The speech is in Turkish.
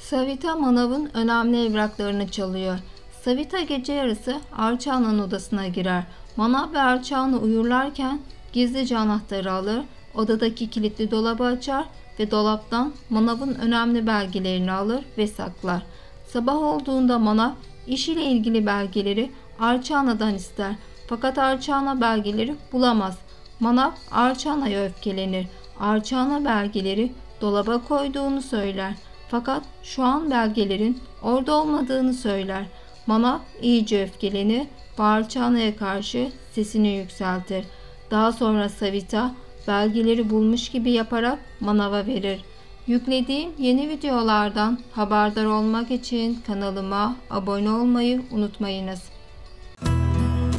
Savita manavın önemli evraklarını çalıyor. Savita gece yarısı Arçağan'ın odasına girer. Manav ve Arçağan'ı uyurlarken gizlice anahtarı alır, odadaki kilitli dolabı açar ve dolaptan manavın önemli belgelerini alır ve saklar. Sabah olduğunda manav iş ile ilgili belgeleri Arçağan'dan ister. Fakat Arçağan belgeleri bulamaz. Manav Arçağan'a öfkelenir. Arçağan'a belgeleri dolaba koyduğunu söyler. Fakat şu an belgelerin orada olmadığını söyler. Manav iyice öfkelenir ve Arçağan'a karşı sesini yükseltir. Daha sonra Savita belgeleri bulmuş gibi yaparak manava verir. Yüklediğim yeni videolardan haberdar olmak için kanalıma abone olmayı unutmayınız.